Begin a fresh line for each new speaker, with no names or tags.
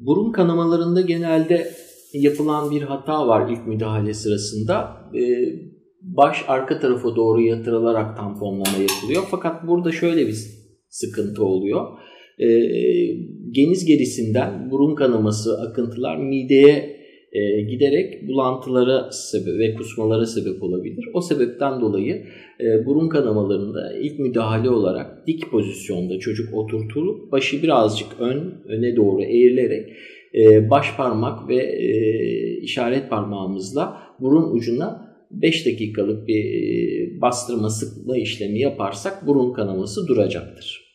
Burun kanamalarında genelde yapılan bir hata var ilk müdahale sırasında. Baş arka tarafa doğru yatırılarak tamponlama yapılıyor. Fakat burada şöyle bir sıkıntı oluyor. Geniz gerisinden burun kanaması, akıntılar mideye giderek bulantılara ve kusmalara sebep olabilir. O sebepten dolayı burun kanamalarında ilk müdahale olarak dik pozisyonda çocuk oturtulup başı birazcık öne doğru eğilerek baş parmak ve işaret parmağımızla burun ucuna 5 dakikalık bir bastırma sıkma işlemi yaparsak burun kanaması duracaktır.